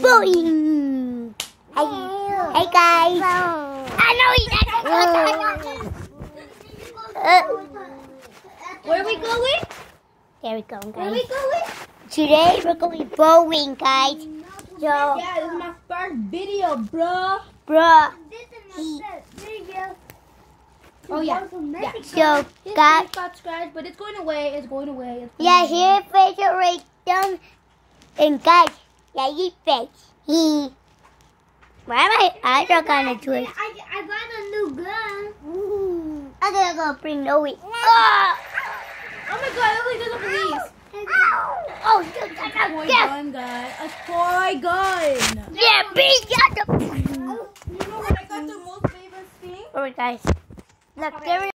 Boing! Hey guys! I know he's Where are we going? There we go, Where are we guys. going? Today we're going bowling, guys. So, Yeah, this is my first video, bro. bruh. Oh yeah. So, His guys. face got scratched, but it's going away. It's going away. Yeah, here facial right down. And guys, yeah, you face. Why am I eyes are kind of twitch? I got a new gun. I'm gonna go bring Noe. Oh my god, look like there's a police. Oh, A toy gun, guys. A toy gun. yeah, big got the. You know what I got the most favorite thing? Alright, guys. Look, there